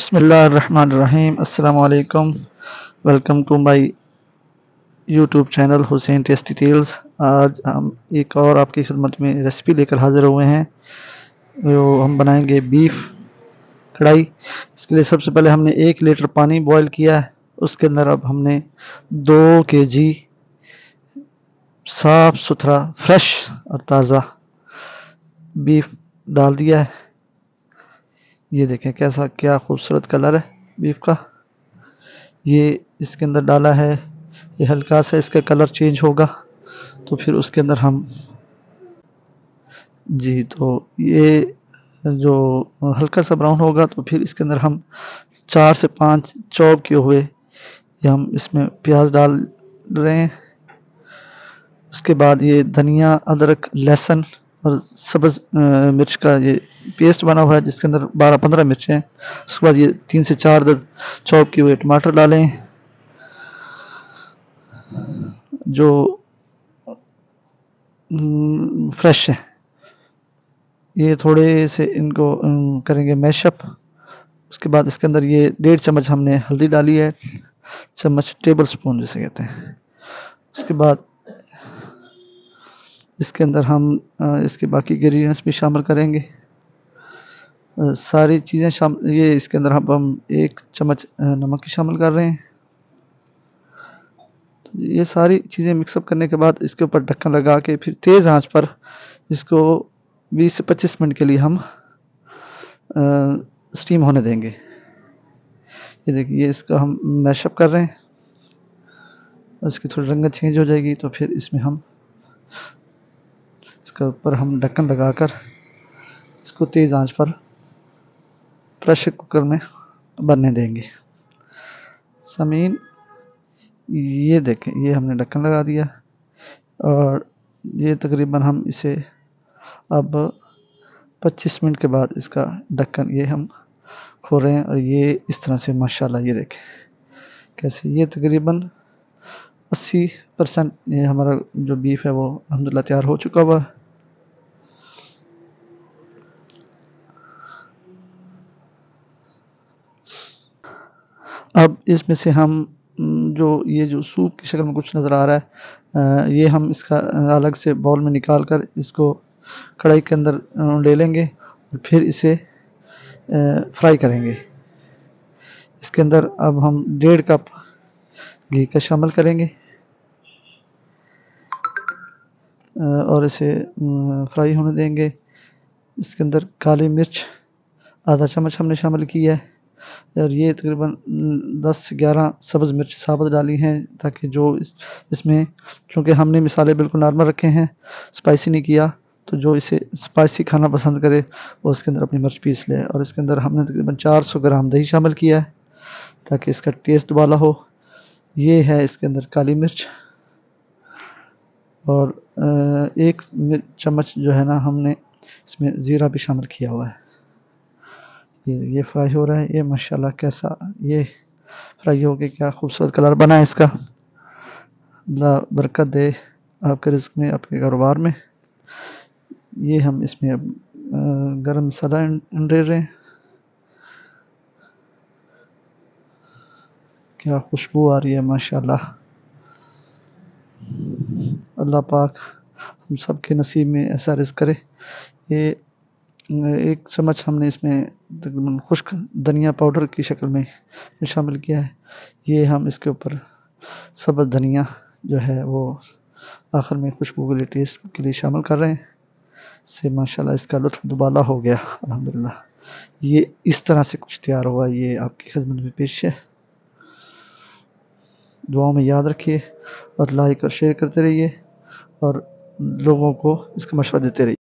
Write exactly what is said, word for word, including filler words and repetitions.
बिस्मिल्लाहिर्रहमानिर्रहीम। अस्सलाम वालेकुम। Welcome to my YouTube channel Hussain tasty tales. आज हम एक और आपकी खिदमत में रेसिपी लेकर हाज़िर हुए हैं। जो हम बनाएंगे बीफ कढ़ाई। इसके लिए सबसे पहले हमने एक लीटर पानी बॉयल किया है। उसके अंदर अब हमने दो के जी साफ़ सुथरा फ्रेश और ताज़ा बीफ डाल दिया है। ये देखें कैसा क्या खूबसूरत कलर है बीफ का। ये इसके अंदर डाला है। ये हल्का सा इसका कलर चेंज होगा तो फिर उसके अंदर हम जी तो ये जो हल्का सा ब्राउन होगा तो फिर इसके अंदर हम चार से पाँच चॉप किए हुए ये हम इसमें प्याज डाल रहे हैं। उसके बाद ये धनिया, अदरक, लहसुन और सब्ज़ मिर्च का ये पेस्ट बना हुआ है जिसके अंदर बारह पंद्रह मिर्चें हैं। उसके बाद ये तीन से चार दर चॉप किए हुए टमाटर डालें जो फ्रेश है। ये थोड़े से इनको करेंगे मैशअप। उसके बाद इसके अंदर ये डेढ़ चम्मच हमने हल्दी डाली है, चम्मच टेबल स्पून जिसे कहते हैं। उसके बाद इसके अंदर हम इसके बाकी इंग्रेडिएंट्स भी शामिल करेंगे। सारी चीज़ें शामिल ये इसके अंदर हम हम एक चम्मच नमक की शामिल कर रहे हैं। तो ये सारी चीज़ें मिक्सअप करने के बाद इसके ऊपर ढक्कन लगा के फिर तेज़ आंच पर इसको बीस से पच्चीस मिनट के लिए हम स्टीम होने देंगे। ये देखिए इसका हम मैशअप कर रहे हैं। इसकी थोड़ी रंगत चेंज हो जाएगी तो फिर इसमें हम इसके ऊपर हम ढक्कन लगाकर इसको तेज़ आंच पर प्रेशर कुकर में बनने देंगे। सामीन ये देखें ये हमने ढक्कन लगा दिया और ये तकरीबन हम इसे अब पच्चीस मिनट के बाद इसका ढक्कन ये हम खोल रहे हैं और ये इस तरह से माशाल्लाह ये देखें कैसे ये तकरीबन अस्सी परसेंट ये हमारा जो बीफ है वो अल्हम्दुलिल्लाह तैयार हो चुका हुआ है। अब इसमें से हम जो ये जो सूप की शक्ल में कुछ नज़र आ रहा है ये हम इसका अलग से बाउल में निकाल कर इसको कढ़ाई के अंदर ले लेंगे और फिर इसे फ्राई करेंगे। इसके अंदर अब हम डेढ़ कप घी का शामिल करेंगे और इसे फ्राई होने देंगे। इसके अंदर काली मिर्च आधा चम्मच हमने शामिल किया है और ये तकरीबन दस से ग्यारह सब्ज़ मिर्च साबुत डाली हैं ताकि जो इस, इसमें चूँकि हमने मसाले बिल्कुल नॉर्मल रखे हैं, स्पाइसी नहीं किया, तो जो इसे स्पाइसी खाना पसंद करे वो इसके अंदर अपनी मिर्च पीस ले। और इसके अंदर हमने तकरीबन चार सौ ग्राम दही शामिल किया है ताकि इसका टेस्ट दुबाला हो। ये है इसके अंदर काली मिर्च और एक चम्मच जो है ना हमने इसमें ज़ीरा भी शामिल किया हुआ है। ये ये फ्राई हो रहा है। ये माशाल्लाह कैसा ये फ्राई हो के क्या खूबसूरत कलर बना है इसका। अल्लाह बरकत दे आपके रिज़्क में, आपके कारोबार में। ये हम इसमें अब गरम मसाला डाल रहे हैं। क्या खुशबू आ रही है माशाल्लाह। अल्लाह पाक हम सब के नसीब में ऐसा रिज़्क करे। ये एक चम्मच हमने इसमें तकरीबन खुश्क धनिया पाउडर की शक्ल में शामिल किया है। ये हम इसके ऊपर सब्ज़ धनिया जो है वो आखिर में खुशबू के लिए, टेस्ट के लिए शामिल कर रहे हैं। इससे माशाल्लाह इसका लुत्फ़ दुबाला हो गया अल्हम्दुलिल्लाह। ये इस तरह से कुछ तैयार हुआ, ये आपकी खिदमत में पेश है। दुआओं में याद रखिए और लाइक और शेयर करते रहिए और लोगों को इसका मशवरा देते रहिए।